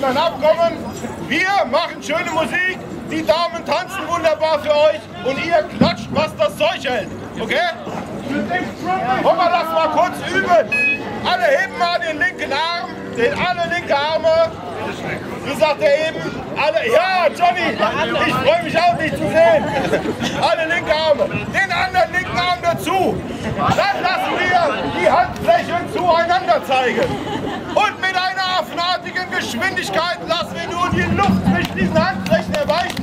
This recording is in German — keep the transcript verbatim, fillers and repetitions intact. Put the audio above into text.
unterschrieben ein Abkommen. Wir machen schöne Musik, die Damen tanzen wunderbar für euch und ihr klatscht, was das Zeug hält. Okay? Wollen wir das mal kurz üben? Alle heben mal den linken Arm, den alle linke Arme. Wie sagt er eben? Alle, ja, Johnny, ich freue mich auch, dich zu sehen. Alle linke Arme, den anderen linken Arm dazu. Dann lassen wir die Handflächen zueinander zeigen. Und mit einer affenartigen Geschwindigkeit lassen wir nur die Luft zwischen diesen Handflächen erweichen.